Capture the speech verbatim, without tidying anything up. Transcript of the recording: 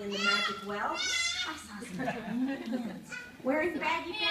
in the magic well. I saw some tiny hands wearing baggy